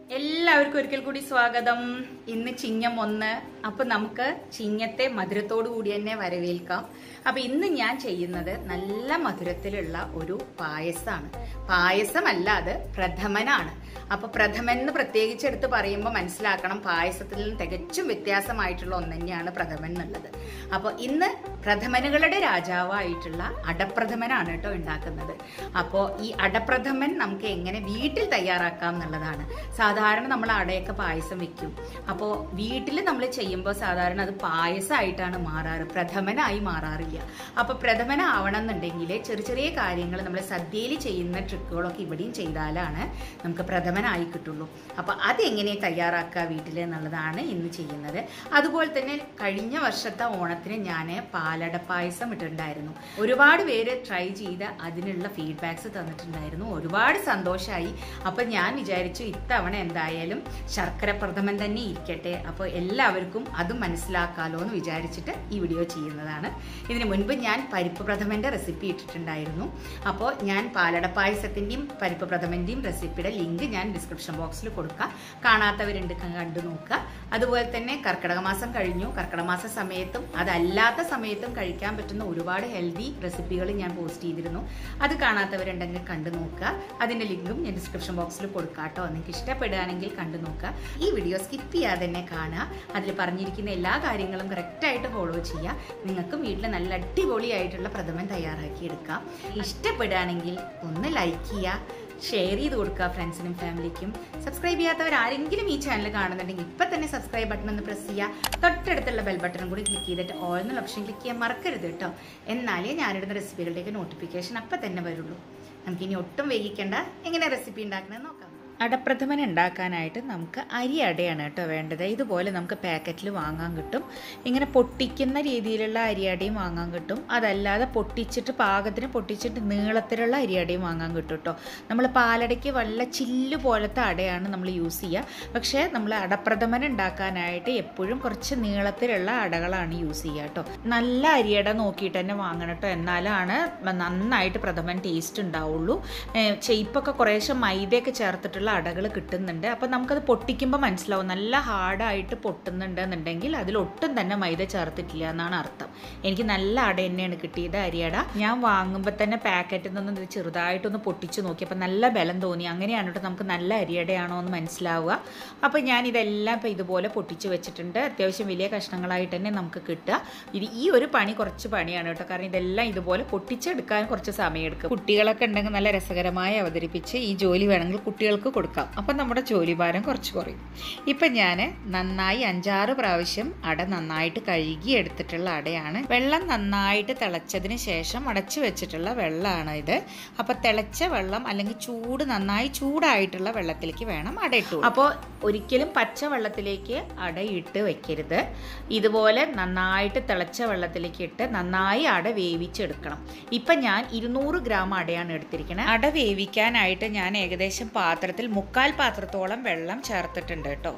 എല്ലാവർക്കും ഒരിക്കൽ കൂടി സ്വാഗതം. ഇന്ന് ചിങ്ങം 1. അപ്പൊ നമുക്ക് ചിങ്ങത്തെ മധുരത്തോടു കൂടി തന്നെ വരവേൽക്കാം. അപ്പൊ ഇന്ന് ഞാൻ ചെയ്യുന്നത് നല്ല മധുരത്തിലുള്ള ഒരു പായസമാണ്. പായസമല്ല, അത് പ്രഥമനാണ്. അപ്പൊ പ്രഥമൻ എന്ന് പ്രത്യേകിച്ചെടുത്ത് പറയുമ്പോൾ മനസ്സിലാക്കണം, പായസത്തിൽ നിന്ന് തികച്ചും വ്യത്യാസമായിട്ടുള്ള ഒന്ന് തന്നെയാണ് പ്രഥമൻ എന്നുള്ളത്. അപ്പൊ ഇന്ന് പ്രഥമനുകളുടെ രാജാവായിട്ടുള്ള അടപ്രഥമനാണ് കേട്ടോ ഉണ്ടാക്കുന്നത്. അപ്പോൾ ഈ അടപ്രഥമൻ നമുക്ക് എങ്ങനെ വീട്ടിൽ തയ്യാറാക്കാം എന്നുള്ളതാണ്. സാധാരണ നമ്മൾ അടയൊക്കെ പായസം വെക്കും. അപ്പോൾ വീട്ടിൽ നമ്മൾ ചെയ്യുമ്പോൾ സാധാരണ അത് പായസമായിട്ടാണ് മാറാറ്, പ്രഥമനായി മാറാറില്ല. അപ്പൊ പ്രഥമനാവണം എന്നുണ്ടെങ്കിൽ ചെറിയ ചെറിയ കാര്യങ്ങൾ നമ്മൾ സദ്യയിൽ ചെയ്യുന്ന ട്രിക്കുകളൊക്കെ ഇവിടെയും ചെയ്താലാണ് നമുക്ക് പ്രഥമനായി കിട്ടുള്ളൂ. അപ്പൊ അതെങ്ങനെ തയ്യാറാക്കുക വീട്ടിൽ എന്നുള്ളതാണ് ഇന്ന് ചെയ്യുന്നത്. അതുപോലെ തന്നെ കഴിഞ്ഞ വർഷത്തെ ഓണത്തിന് ഞാൻ പാലട പായസം ഇട്ടിട്ടുണ്ടായിരുന്നു. ഒരുപാട് പേര് ട്രൈ ചെയ്ത് അതിനുള്ള ഫീഡ്ബാക്സ് തന്നിട്ടുണ്ടായിരുന്നു. ഒരുപാട് സന്തോഷമായി. അപ്പൊ ഞാൻ വിചാരിച്ചു ഇത്തവണ എന്തായാലും ശർക്കര പ്രഥമൻ തന്നെ ഇരിക്കട്ടെ, അപ്പോൾ എല്ലാവർക്കും അതും മനസ്സിലാക്കാലോ എന്ന് വിചാരിച്ചിട്ട് ഈ വീഡിയോ ചെയ്യുന്നതാണ്. ഇതിനു മുൻപ് ഞാൻ പരിപ്പ് പ്രഥമന്റെ റെസിപ്പി ഇട്ടിട്ടുണ്ടായിരുന്നു. അപ്പോൾ ഞാൻ പാലട പായസത്തിന്റെയും പരിപ്പ് പ്രഥമന്റെയും റെസിപ്പിയുടെ ലിങ്ക് ഞാൻ ഡിസ്ക്രിപ്ഷൻ ബോക്സിൽ കൊടുക്കാം. കാണാത്തവരുണ്ട്, കണ്ടു നോക്കുക. അതുപോലെ തന്നെ കർക്കിടക മാസം കഴിഞ്ഞു. കർക്കിടക മാസ സമയത്തും അതല്ലാത്ത സമയത്തും കഴിക്കാൻ പറ്റുന്ന ഒരുപാട് ഹെൽത്തി റെസിപ്പികൾ ഞാൻ പോസ്റ്റ് ചെയ്തിരുന്നു. അത് കാണാത്തവരുണ്ടെങ്കിൽ കണ്ടു നോക്കുക. അതിന്റെ ലിങ്കും ഞാൻ ഡിസ്ക്രിപ്ഷൻ ബോക്സിൽ കൊടുക്കാം കേട്ടോ. നിങ്ങൾക്ക് ഇഷ്ടപ്പെടുകയാണെങ്കിൽ കണ്ടു നോക്കുക. ഈ വീഡിയോ സ്കിപ്പ് ചെയ്യാതെ തന്നെ കാണുക. അതിൽ പറഞ്ഞിരിക്കുന്ന എല്ലാ കാര്യങ്ങളും കറക്റ്റായിട്ട് ഫോളോ ചെയ്യുക. നിങ്ങൾക്കും വീട്ടിൽ നല്ല അടിപൊളിയായിട്ടുള്ള പ്രഥമൻ തയ്യാറാക്കി എടുക്കാം. ഇഷ്ടപ്പെടുകയാണെങ്കിൽ ഒന്ന് ലൈക്ക് ചെയ്യുക, ഷെയർ ചെയ്ത് കൊടുക്കുക ഫ്രണ്ട്സിനും ഫാമിലിക്കും. സബ്സ്ക്രൈബ് ചെയ്യാത്തവർ ആരെങ്കിലും ഈ ചാനൽ കാണുന്നുണ്ടെങ്കിൽ ഇപ്പം തന്നെ സബ്സ്ക്രൈബ് ബട്ടൺ ഒന്ന് പ്രസ് ചെയ്യുക. തൊട്ടടുത്തുള്ള ബെൽ ബട്ടണും കൂടി ക്ലിക്ക് ചെയ്തിട്ട് ഓൾ എന്നുള്ള ഓപ്ഷൻ ക്ലിക്ക് ചെയ്യാൻ മറക്കരുത് കേട്ടോ. എന്നാലേ ഞാനിടുന്ന റെസിപ്പികളുടെയൊക്കെ നോട്ടിഫിക്കേഷൻ അപ്പം തന്നെ വരുള്ളൂ. നമുക്കിനി ഒട്ടും വൈകിക്കേണ്ട, എങ്ങനെ റെസിപ്പി ഉണ്ടാക്കണമെന്ന് നോക്കാം. അടപ്രഥമൻ ഉണ്ടാക്കാനായിട്ട് നമുക്ക് അരി അടയാണ് കേട്ടോ വേണ്ടത്. ഇതുപോലെ നമുക്ക് പാക്കറ്റിൽ വാങ്ങാൻ കിട്ടും. ഇങ്ങനെ പൊട്ടിക്കുന്ന രീതിയിലുള്ള അരിയടയും വാങ്ങാൻ കിട്ടും. അതല്ലാതെ പൊട്ടിച്ചിട്ട് പാകത്തിന് പൊട്ടിച്ചിട്ട് നീളത്തിലുള്ള അരിയടയും വാങ്ങാൻ കിട്ടും കേട്ടോ. നമ്മൾ പാലടയ്ക്ക് വല്ല ചില്ല് പോലത്തെ അടയാണ് നമ്മൾ യൂസ് ചെയ്യുക. പക്ഷേ നമ്മൾ അടപ്രഥമൻ ഉണ്ടാക്കാനായിട്ട് എപ്പോഴും കുറച്ച് നീളത്തിലുള്ള അടകളാണ് യൂസ് ചെയ്യുക കേട്ടോ. നല്ല അരിയട നോക്കിയിട്ട് തന്നെ വാങ്ങണം കേട്ടോ. എന്നാലാണ് നന്നായിട്ട് പ്രഥമൻ ടേസ്റ്റ് ഉണ്ടാവുള്ളൂ. ചെയ്പ്പൊക്കെ കുറേശ്ശെ മൈദയൊക്കെ ചേർത്തിട്ടുള്ള അടകൾ കിട്ടുന്നുണ്ട്. അപ്പം നമുക്കത് പൊട്ടിക്കുമ്പോൾ മനസ്സിലാവും നല്ല ഹാർഡായിട്ട് പൊട്ടുന്നുണ്ട് എന്നുണ്ടെങ്കിൽ അതിലൊട്ടും തന്നെ മൈദ ചേർത്തിട്ടില്ല എന്നാണ് അർത്ഥം. എനിക്ക് നല്ല അട തന്നെയാണ് കിട്ടിയത്, അരിയട. ഞാൻ വാങ്ങുമ്പോൾ തന്നെ പാക്കറ്റിൽ നിന്ന് ചെറുതായിട്ടൊന്ന് പൊട്ടിച്ച് നോക്കി. അപ്പം നല്ല ബലം തോന്നി. അങ്ങനെയാണ് കേട്ടോ നമുക്ക് നല്ല അരിയടയാണോ എന്ന് മനസ്സിലാവുക. അപ്പം ഞാൻ ഇതെല്ലാം ഇപ്പം ഇതുപോലെ പൊട്ടിച്ച് വെച്ചിട്ടുണ്ട്. അത്യാവശ്യം വലിയ കഷ്ണങ്ങളായിട്ട് തന്നെ നമുക്ക് കിട്ടുക. ഈ ഒരു പണി കുറച്ച് പണിയാണ് കേട്ടോ. കാരണം ഇതെല്ലാം ഇതുപോലെ പൊട്ടിച്ചെടുക്കാൻ കുറച്ച് സമയമെടുക്കും. കുട്ടികളൊക്കെ ഉണ്ടെങ്കിൽ നല്ല രസകരമായി അവതരിപ്പിച്ച് ഈ ജോലി വേണമെങ്കിൽ കുട്ടികൾക്ക് കൊടുക്കാം. അപ്പം നമ്മുടെ ജോലിഭാരം കുറച്ച് കുറയും. ഇപ്പം ഞാൻ നന്നായി 5-6 പ്രാവശ്യം അട നന്നായിട്ട് കഴുകി എടുത്തിട്ടുള്ള അടയാണ്. വെള്ളം നന്നായിട്ട് തിളച്ചതിന് ശേഷം അടച്ചു വെച്ചിട്ടുള്ള വെള്ളമാണ് ഇത്. അപ്പം തിളച്ച വെള്ളം അല്ലെങ്കിൽ നന്നായി ചൂടായിട്ടുള്ള വെള്ളത്തിലേക്ക് വേണം അട ഇട്ടു. അപ്പോൾ ഒരിക്കലും പച്ച വെള്ളത്തിലേക്ക് അട ഇട്ട് വെക്കരുത്. ഇതുപോലെ നന്നായിട്ട് തിളച്ച വെള്ളത്തിലേക്ക് ഇട്ട് നന്നായി അട വേവിച്ചെടുക്കണം. ഇപ്പം ഞാൻ 200 ഗ്രാം അടയാണ് എടുത്തിരിക്കുന്നത്. അട വേവിക്കാനായിട്ട് ഞാൻ ഏകദേശം പാത്രത്തിൽ 3/4 പാത്രത്തോളം വെള്ളം ചേർത്തിട്ടുണ്ട് കേട്ടോ.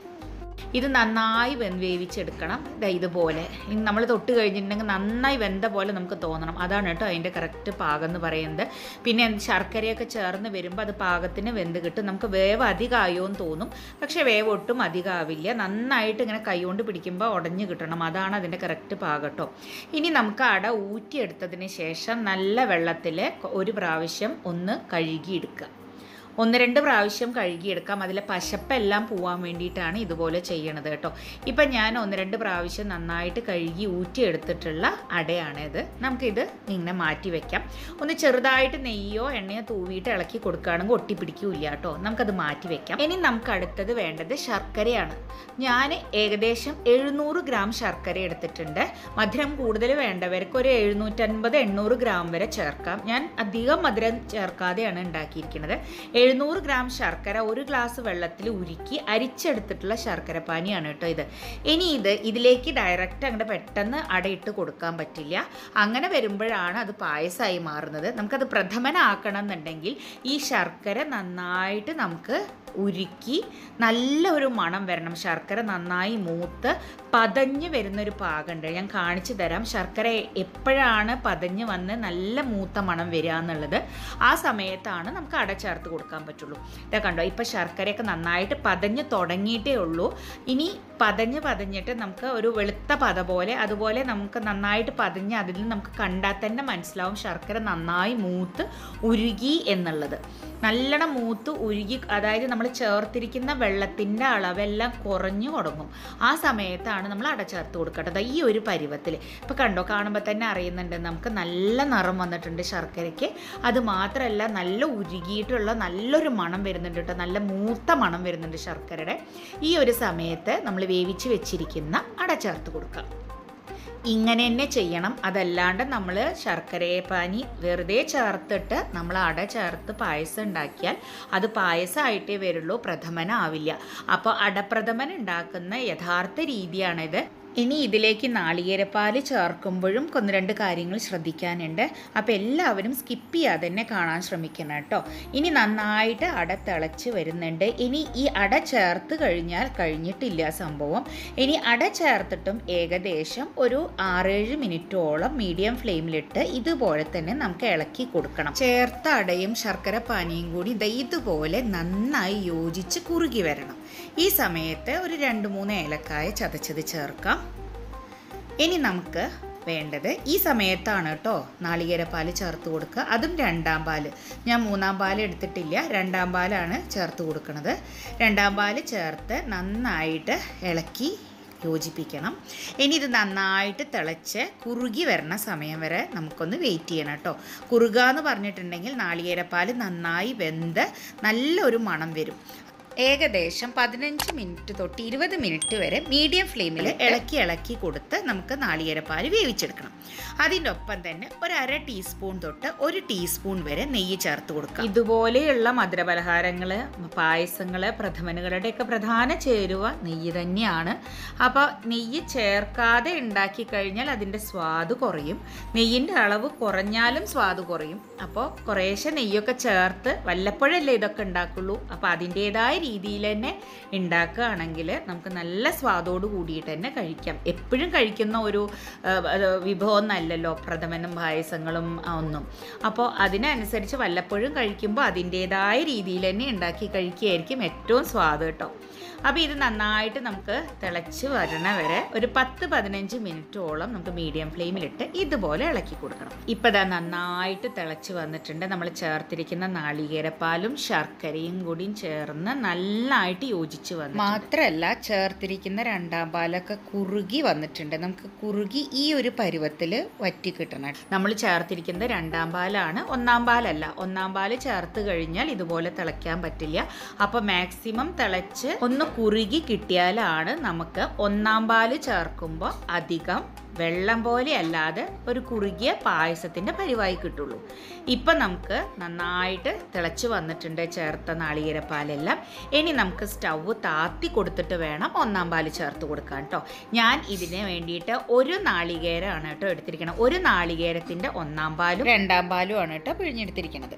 ഇത് നന്നായി വേവിച്ചെടുക്കണം. ഇതുപോലെ നമ്മൾ തൊട്ട് കഴിഞ്ഞിട്ടുണ്ടെങ്കിൽ നന്നായി വെന്ത പോലെ നമുക്ക് തോന്നണം. അതാണ് കേട്ടോ അതിൻ്റെ കറക്റ്റ് പാകം എന്ന് പറയുന്നത്. പിന്നെ ശർക്കരയൊക്കെ ചേർന്ന് വരുമ്പോൾ അത് പാകത്തിന് വെന്ത് കിട്ടും. നമുക്ക് വേവ് അധികമായോ എന്ന് തോന്നും, പക്ഷേ വേവ് ഒട്ടും അധികമാവില്ല. നന്നായിട്ട് ഇങ്ങനെ കൈകൊണ്ട് പിടിക്കുമ്പോൾ ഉടഞ്ഞു കിട്ടണം. അതാണ് അതിൻ്റെ കറക്റ്റ് പാകം കേട്ടോ. ഇനി നമുക്ക് അട ഊറ്റിയെടുത്തതിന് ശേഷം നല്ല വെള്ളത്തിൽ ഒരു പ്രാവശ്യം ഒന്ന് കഴുകിയെടുക്കുക. 1-2 പ്രാവശ്യം കഴുകിയെടുക്കാം. അതിലെ പശപ്പെല്ലാം പോവാൻ വേണ്ടിയിട്ടാണ് ഇതുപോലെ ചെയ്യണത് കേട്ടോ. ഇപ്പം ഞാൻ 1-2 പ്രാവശ്യം നന്നായിട്ട് കഴുകി ഊറ്റിയെടുത്തിട്ടുള്ള അടയാണിത്. നമുക്കിത് ഇങ്ങനെ മാറ്റി വെക്കാം. ഒന്ന് ചെറുതായിട്ട് നെയ്യോ എണ്ണയോ തൂവിയിട്ട് ഇളക്കി കൊടുക്കുകയാണെങ്കിൽ ഒട്ടിപ്പിടിക്കില്ല കേട്ടോ. നമുക്കത് മാറ്റി വെക്കാം. ഇനി നമുക്ക് അടുത്തത് വേണ്ടത് ശർക്കരയാണ്. ഞാൻ ഏകദേശം 700 ഗ്രാം ശർക്കര എടുത്തിട്ടുണ്ട്. മധുരം കൂടുതൽ വേണ്ടവർക്ക് ഒരു 750-800 ഗ്രാം വരെ ചേർക്കാം. ഞാൻ അധികം മധുരം ചേർക്കാതെയാണ് ഉണ്ടാക്കിയിരിക്കുന്നത്. 700 ഗ്രാം ശർക്കര 1 ഗ്ലാസ് വെള്ളത്തിൽ ഉരുക്കി അരിച്ചെടുത്തിട്ടുള്ള ശർക്കര പാനിയാണ് കേട്ടോ ഇത്. ഇനി ഇതിലേക്ക് ഡയറക്റ്റ് അങ്ങോട്ട് പെട്ടെന്ന് അടയിട്ട് കൊടുക്കാൻ പറ്റില്ല. അങ്ങനെ വരുമ്പോഴാണ് അത് പായസമായി മാറുന്നത്. നമുക്കത് പ്രഥമനാക്കണം എന്നുണ്ടെങ്കിൽ ഈ ശർക്കര നന്നായിട്ട് നമുക്ക് ഉരുക്കി നല്ലൊരു മണം വരണം. ശർക്കര നന്നായി മൂത്ത് പതഞ്ഞ് വരുന്നൊരു പാകമുണ്ട്. ഞാൻ കാണിച്ചു തരാം. ശർക്കര എപ്പോഴാണ് പതഞ്ഞ് വന്ന് നല്ല മൂത്ത മണം വരിക എന്നുള്ളത്. ആ സമയത്താണ് നമുക്ക് അട ചേർത്ത് കൊടുക്കാൻ കൊടുക്കാൻ പറ്റുള്ളൂ. ഇതാ കണ്ടോ, ഇപ്പം ശർക്കരയൊക്കെ നന്നായിട്ട് പതഞ്ഞ് തുടങ്ങിയിട്ടേ ഉള്ളൂ. ഇനി പതഞ്ഞിട്ട് നമുക്ക് ഒരു വെളുത്ത പത പോലെ, അതുപോലെ നമുക്ക് നന്നായിട്ട് പതഞ്ഞ് അതിൽ നിന്ന് നമുക്ക് കണ്ടാൽ തന്നെ മനസ്സിലാവും ശർക്കര നന്നായി മൂത്ത് ഉരുകി എന്നുള്ളത്. നല്ലോണം മൂത്ത് ഉരുകി, അതായത് നമ്മൾ ചേർത്തിരിക്കുന്ന വെള്ളത്തിൻ്റെ അളവെല്ലാം കുറഞ്ഞു തുടങ്ങും. ആ സമയത്താണ് നമ്മൾ അട ചേർത്ത് കൊടുക്കേണ്ടത്. ഈ ഒരു പരുവത്തിൽ ഇപ്പോൾ കണ്ടോ, കാണുമ്പോൾ തന്നെ അറിയുന്നുണ്ട് നമുക്ക് നല്ല നിറം വന്നിട്ടുണ്ട് ശർക്കരയ്ക്ക്. അത് മാത്രമല്ല നല്ല ഉരുകിയിട്ടുള്ള നല്ലൊരു മണം വരുന്നുണ്ട് കേട്ടോ, നല്ല മൂത്ത മണം വരുന്നുണ്ട് ശർക്കരയുടെ. ഈ ഒരു സമയത്ത് നമ്മൾ വേവിച്ച് വെച്ചിരിക്കുന്ന അട ചേർത്ത് കൊടുക്കാം. ഇങ്ങനെ തന്നെ ചെയ്യണം. അതല്ലാണ്ട് നമ്മൾ ശർക്കരയെ പാനി വെറുതെ ചേർത്തിട്ട് നമ്മൾ അട ചേർത്ത് പായസം ഉണ്ടാക്കിയാൽ അത് പായസമായിട്ടേ വരുള്ളൂ, പ്രഥമനാവില്ല. അപ്പോൾ അടപ്രഥമൻ ഉണ്ടാക്കുന്ന യഥാർത്ഥ രീതിയാണിത്. ഇനി ഇതിലേക്ക് നാളികേരപ്പാൽ ചേർക്കുമ്പോഴും ഒന്ന് രണ്ട് കാര്യങ്ങൾ ശ്രദ്ധിക്കാനുണ്ട്. അപ്പോൾ എല്ലാവരും സ്കിപ്പ് ചെയ്യാതെ തന്നെ കാണാൻ ശ്രമിക്കണം കേട്ടോ. ഇനി നന്നായിട്ട് അട തിളച്ച് വരുന്നുണ്ട്. ഇനി ഈ അട ചേർത്ത് കഴിഞ്ഞാൽ കഴിഞ്ഞിട്ടില്ല സംഭവം. ഇനി അട ചേർത്തിട്ടും ഏകദേശം ഒരു 6-7 മിനിറ്റോളം മീഡിയം ഫ്ലെയിമിലിട്ട് ഇതുപോലെ തന്നെ നമുക്ക് ഇളക്കി കൊടുക്കണം. ചേർത്ത അടയും ശർക്കര പാനിയും കൂടി ഇതുപോലെ നന്നായി യോജിച്ച് കുറുകി വരണം. ഈ സമയത്ത് ഒരു 2-3 ഏലക്കായ ചതച്ചത് ചേർക്കാം. ഇനി നമുക്ക് വേണ്ടത് ഈ സമയത്താണ് കേട്ടോ നാളികേരപ്പാൽ ചേർത്ത് കൊടുക്കുക. അതും 2-ാം പാൽ. ഞാൻ 3-ാം പാൽ എടുത്തിട്ടില്ല, 2-ാം പാലാണ് ചേർത്ത് കൊടുക്കുന്നത്. 2-ാം പാൽ ചേർത്ത് നന്നായിട്ട് ഇളക്കി യോജിപ്പിക്കണം. ഇനി ഇത് നന്നായിട്ട് തിളച്ച് കുറുകി വരുന്ന സമയം വരെ നമുക്കൊന്ന് വെയിറ്റ് ചെയ്യണം കേട്ടോ. കുറുക എന്ന് പറഞ്ഞിട്ടുണ്ടെങ്കിൽ നാളികേരപ്പാൽ നന്നായി വെന്ത് നല്ലൊരു മണം വരും. ഏകദേശം 15 മിനിറ്റ് തൊട്ട് 20 മിനിറ്റ് വരെ മീഡിയം ഫ്ലെയിമിൽ ഇളക്കി കൊടുത്ത് നമുക്ക് നാളികേരപ്പാൽ വേവിച്ചെടുക്കണം. അതിൻ്റെ ഒപ്പം തന്നെ ഒരു 1/2 ടീസ്പൂൺ തൊട്ട് 1 ടീസ്പൂൺ വരെ നെയ്യ് ചേർത്ത് കൊടുക്കാം. ഇതുപോലെയുള്ള മധുരപലഹാരങ്ങൾ, പായസങ്ങൾ, പ്രഥമനുകളുടെയൊക്കെ പ്രധാന ചേരുവ നെയ്യ് തന്നെയാണ്. അപ്പോൾ നെയ്യ് ചേർക്കാതെ ഉണ്ടാക്കി കഴിഞ്ഞാൽ അതിൻ്റെ സ്വാദ് കുറയും. നെയ്യിൻ്റെ അളവ് കുറഞ്ഞാലും സ്വാദ് കുറയും. അപ്പോൾ കുറേശ്ശെ നെയ്യൊക്കെ ചേർത്ത് വല്ലപ്പോഴല്ലേ ഇതൊക്കെ ഉണ്ടാക്കുള്ളൂ. അപ്പോൾ അതിൻ്റേതായ രീതിയിൽ തന്നെ ഉണ്ടാക്കുകയാണെങ്കിൽ നമുക്ക് നല്ല സ്വാദോട് കൂടിയിട്ട് തന്നെ കഴിക്കാം. എപ്പോഴും കഴിക്കുന്ന ഒരു വിഭവം നല്ലല്ലോ പ്രഥമനും പായസങ്ങളും ഒന്നും. അപ്പോൾ അതിനനുസരിച്ച് വല്ലപ്പോഴും കഴിക്കുമ്പോൾ അതിൻ്റേതായ രീതിയിൽ തന്നെ ഉണ്ടാക്കി കഴിക്കുകയായിരിക്കും ഏറ്റവും സ്വാദ് കേട്ടോ. അപ്പോൾ ഇത് നന്നായിട്ട് നമുക്ക് തിളച്ച് വരണ വരെ ഒരു 10-15 മിനിറ്റോളം നമുക്ക് മീഡിയം ഫ്ലെയിമിലിട്ട് ഇതുപോലെ ഇളക്കി കൊടുക്കണം. ഇപ്പോൾ ഇതാ നന്നായിട്ട് തിളച്ച് വന്നിട്ടുണ്ട്. നമ്മൾ ചേർത്തിരിക്കുന്ന നാളികേരപ്പാലും ശർക്കരയും കൂടിയും ചേർന്ന് നന്നായിട്ട് യോജിച്ച് വന്നു. മാത്രമല്ല ചേർത്തിരിക്കുന്ന 2-ാം പാലൊക്കെ കുറുകി വന്നിട്ടുണ്ട്. നമുക്ക് കുറുകി ഈ ഒരു പരുവത്തിൽ വറ്റി കിട്ടണം. നമ്മൾ ചേർത്തിരിക്കുന്നത് 2-ാം പാലാണ്, 1-ാം പാലല്ല. 1-ാം പാല് ചേർത്ത് കഴിഞ്ഞാൽ ഇതുപോലെ തിളയ്ക്കാൻ പറ്റില്ല. അപ്പോൾ മാക്സിമം തിളച്ച് ഒന്ന് കുറുകി കിട്ടിയാലാണ് നമുക്ക് 1-ാം പാല് ചേർക്കുമ്പോൾ അധികം വെള്ളം പോലെ അല്ലാതെ ഒരു കുറുകിയ പായസത്തിൻ്റെ പരിവായി കിട്ടുള്ളൂ. ഇപ്പം നമുക്ക് നന്നായിട്ട് തിളച്ച് വന്നിട്ടുണ്ട് ചേർത്ത നാളികേരപ്പാലെല്ലാം. ഇനി നമുക്ക് സ്റ്റൗവ് താത്തി കൊടുത്തിട്ട് വേണം 1-ാം പാല് ചേർത്ത് കൊടുക്കാൻ കേട്ടോ. ഞാൻ ഇതിന് വേണ്ടിയിട്ട് 1 നാളികേരമാണ് കേട്ടോ എടുത്തിരിക്കണം. 1 നാളികേരത്തിൻ്റെ 1-ാം പാലും 2-ാം പാലും ആണ് കേട്ടോ പിഴിഞ്ഞെടുത്തിരിക്കുന്നത്.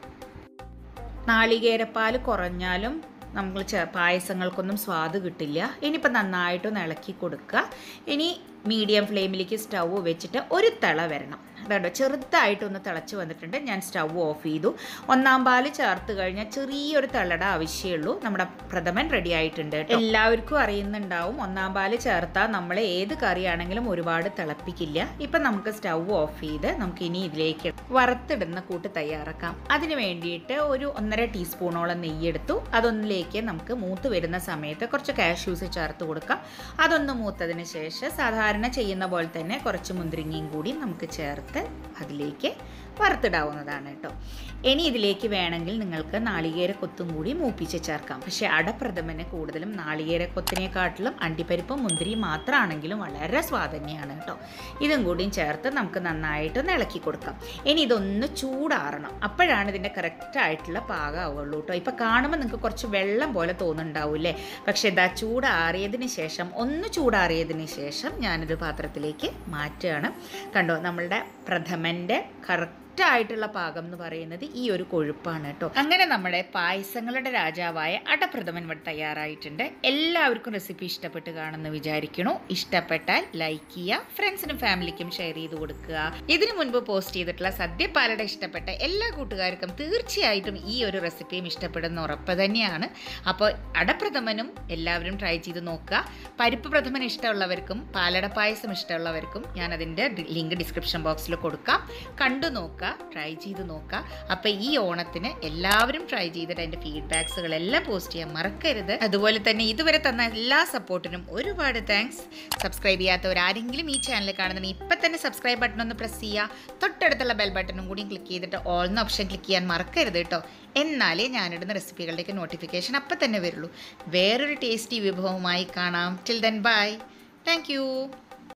നാളികേരപ്പാൽ കുറഞ്ഞാലും നമ്മൾ പായസങ്ങൾക്കൊന്നും സ്വാദ് കിട്ടില്ല. ഇനിയിപ്പോൾ നന്നായിട്ടൊന്ന് ഇളക്കി കൊടുക്കുക. ഇനി മീഡിയം ഫ്ലെയിമിലേക്ക് സ്റ്റൗവ് വെച്ചിട്ട് ഒരു തിള വരണം. അതുകൊണ്ട് ചെറുതായിട്ടൊന്ന് തിളച്ച് വന്നിട്ടുണ്ട്. ഞാൻ സ്റ്റൗവ് ഓഫ് ചെയ്തു. 1-ാം പാല് ചേർത്ത് കഴിഞ്ഞാൽ ചെറിയൊരു തിളയുടെ ആവശ്യമുള്ളൂ. നമ്മുടെ പ്രഥമൻ റെഡി ആയിട്ടുണ്ട്. എല്ലാവർക്കും അറിയുന്നുണ്ടാവും 1-ാം പാല് ചേർത്താൽ നമ്മൾ ഏത് കറിയാണെങ്കിലും ഒരുപാട് തിളപ്പിക്കില്ല. ഇപ്പം നമുക്ക് സ്റ്റൗവ് ഓഫ് ചെയ്ത് നമുക്ക് ഇനി ഇതിലേക്ക് വറുത്തിടുന്ന കൂട്ട് തയ്യാറാക്കാം. അതിന് വേണ്ടിയിട്ട് ഒരു 1.5 ടീസ്പൂണോളം നെയ്യെടുത്തു. അതൊന്നിലേക്ക് നമുക്ക് മൂത്ത് വരുന്ന സമയത്ത് കുറച്ച് കാഷ്യൂസ് ചേർത്ത് കൊടുക്കാം. അതൊന്ന് മൂത്തതിന് ശേഷം സാധാരണ ചെയ്യുന്ന പോലെ തന്നെ കുറച്ച് മുന്തിരിങ്ങയും കൂടി നമുക്ക് ചേർത്ത് അതിലേക്ക് വറുത്തിടാവുന്നതാണ് കേട്ടോ. ഇനി ഇതിലേക്ക് വേണമെങ്കിൽ നിങ്ങൾക്ക് നാളികേരക്കൊത്തും കൂടി മൂപ്പിച്ച് ചേർക്കാം. പക്ഷേ അടപ്രഥമന് കൂടുതലും നാളികേരക്കൊത്തിനെക്കാട്ടിലും അണ്ടിപ്പരിപ്പും മുന്തിരിയും മാത്രമാണെങ്കിലും വളരെ സ്വാദന്യാണ് കേട്ടോ. ഇതും കൂടിയും ചേർത്ത് നമുക്ക് നന്നായിട്ടൊന്ന് ഇളക്കി കൊടുക്കാം. ഇനി ഇതൊന്ന് ചൂടാറണം. അപ്പോഴാണ് ഇതിൻ്റെ കറക്റ്റായിട്ടുള്ള പാകമാവുള്ളൂ കേട്ടോ. ഇപ്പോൾ കാണുമ്പോൾ നിങ്ങൾക്ക് കുറച്ച് വെള്ളം പോലെ തോന്നുന്നുണ്ടാവില്ലേ. പക്ഷേ ഇതാ ചൂടാറിയതിന് ശേഷം ചൂടാറിയതിന് ശേഷം ഞാനൊരു പാത്രത്തിലേക്ക് മാറ്റുകയാണ്. കണ്ടോ, നമ്മളുടെ പ്രഥമൻ്റെ കറക്റ്റ് ആയിട്ടുള്ള പാകം എന്ന് പറയുന്നത് ഈ ഒരു കൊഴുപ്പാണ് കേട്ടോ. അങ്ങനെ നമ്മുടെ പായസങ്ങളുടെ രാജാവായ അടപ്രഥമൻ ഇവിടെ തയ്യാറായിട്ടുണ്ട്. എല്ലാവർക്കും റെസിപ്പി ഇഷ്ടപ്പെട്ട് കാണുമെന്ന് വിചാരിക്കണു. ഇഷ്ടപ്പെട്ടാൽ ലൈക്ക് ചെയ്യുക, ഫ്രണ്ട്സിനും ഫാമിലിക്കും ഷെയർ ചെയ്ത് കൊടുക്കുക. ഇതിനു മുൻപ് പോസ്റ്റ് ചെയ്തിട്ടുള്ള സദ്യപാലട ഇഷ്ടപ്പെട്ട എല്ലാ കൂട്ടുകാർക്കും തീർച്ചയായിട്ടും ഈ ഒരു റെസിപ്പിയും ഇഷ്ടപ്പെടുന്ന ഉറപ്പ് തന്നെയാണ്. അപ്പോൾ അടപ്രഥമനും എല്ലാവരും ട്രൈ ചെയ്ത് നോക്കുക. പരിപ്പ് പ്രഥമൻ ഇഷ്ടമുള്ളവർക്കും പാലട പായസം ഇഷ്ടമുള്ളവർക്കും ഞാൻ അതിൻ്റെ ലിങ്ക് ഡിസ്ക്രിപ്ഷൻ ബോക്സിൽ കൊടുക്കാം. കണ്ടു നോക്കുക, ട്രൈ ചെയ്ത് നോക്കുക. അപ്പോൾ ഈ ഓണത്തിന് എല്ലാവരും ട്രൈ ചെയ്തിട്ട് അതിൻ്റെ ഫീഡ്ബാക്സുകളെല്ലാം പോസ്റ്റ് ചെയ്യാൻ മറക്കരുത്. അതുപോലെ തന്നെ ഇതുവരെ തന്ന എല്ലാ സപ്പോർട്ടിനും ഒരുപാട് താങ്ക്സ്. സബ്സ്ക്രൈബ് ചെയ്യാത്തവരാരെങ്കിലും ഈ ചാനൽ കാണുന്നുണ്ടെങ്കിൽ ഇപ്പം തന്നെ സബ്സ്ക്രൈബ് ബട്ടൺ ഒന്ന് പ്രസ് ചെയ്യുക. തൊട്ടടുത്തുള്ള ബെൽ ബട്ടണും കൂടി ക്ലിക്ക് ചെയ്തിട്ട് ഓൾ എന്ന ഓപ്ഷൻ ക്ലിക്ക് ചെയ്യാൻ മറക്കരുത് കേട്ടോ. എന്നാലേ ഞാനിടുന്ന റെസിപ്പികളുടെയൊക്കെ നോട്ടിഫിക്കേഷൻ അപ്പം തന്നെ വരുള്ളൂ. വേറൊരു ടേസ്റ്റി വിഭവമായി കാണാം. Till then bye. Thank U.